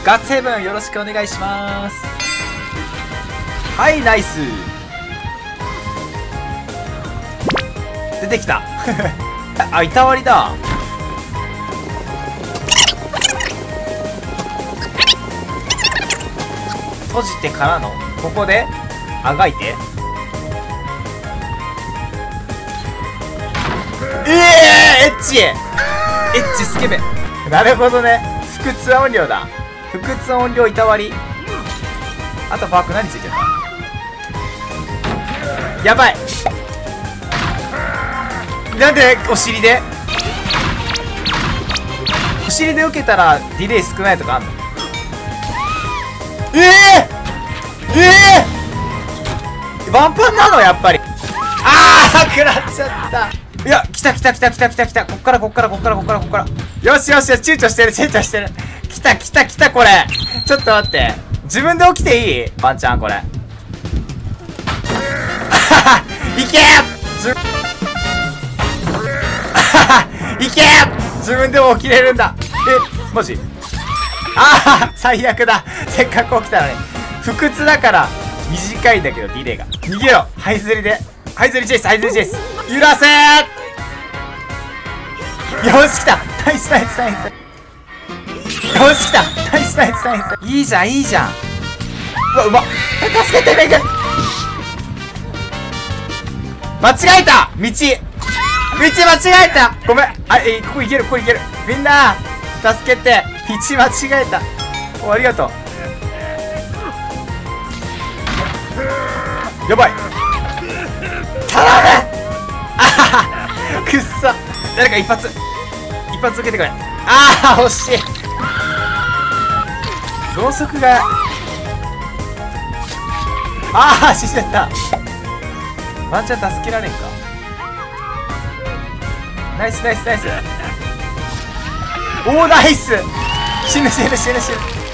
ガッツヘブンよろしくお願いします。はい、ナイス。出てきたあ、いたわりだ。閉じてからのここであがいて、エッチスケベ。なるほどね。腹痛音量だ。腹痛音量いたわり。あとバック何ついてるか。やばい。なんでお尻で受けたらディレイ少ないとかあんの？ワンパンなのやっぱり。あー、食らっちゃった。いや、来た。こっから。よし、躊躇してる。来た、これ。ちょっと待って。自分で起きていい？ワンちゃん、これ。いけいけ自分でも起きれるんだ。マジ？最悪だ。せっかく起きたのに。不屈だから、短いんだけど、ディレイが。逃げろ。ハイズリチェイス。揺らせー。よし、来た。ナイス。よし、来た。ナイス。いいじゃん。うわ、うまっ。助けて、メグ。間違えた。道間違えた。ごめん。ここ行ける。みんな、助けて。道間違えた。ありがとう。やばい。頼む。くっそ。誰か一発受けてくれ。惜しい。ろうそくが死んじゃった。ワンちゃん助けられんか。ナイス。おー、ナイス。死ぬ。